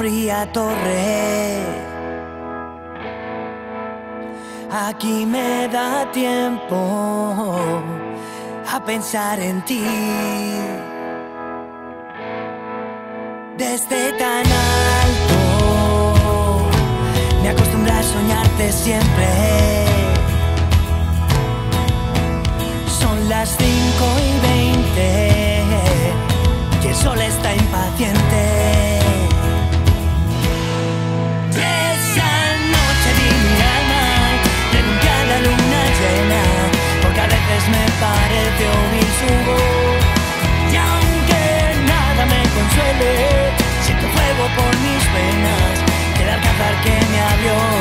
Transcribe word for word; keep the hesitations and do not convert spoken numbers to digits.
fría torre. Aquí me da tiempo a pensar en ti. Desde tan alto me acostumbré a soñarte siempre. Son las cinco y veinte y el sol está impaciente. Esa noche vi mi alma renunciar a la luna llena, porque a veces me parece oír su voz. Y aunque nada me consuele, siento fuego por mis venas, el alcázar que me abrió.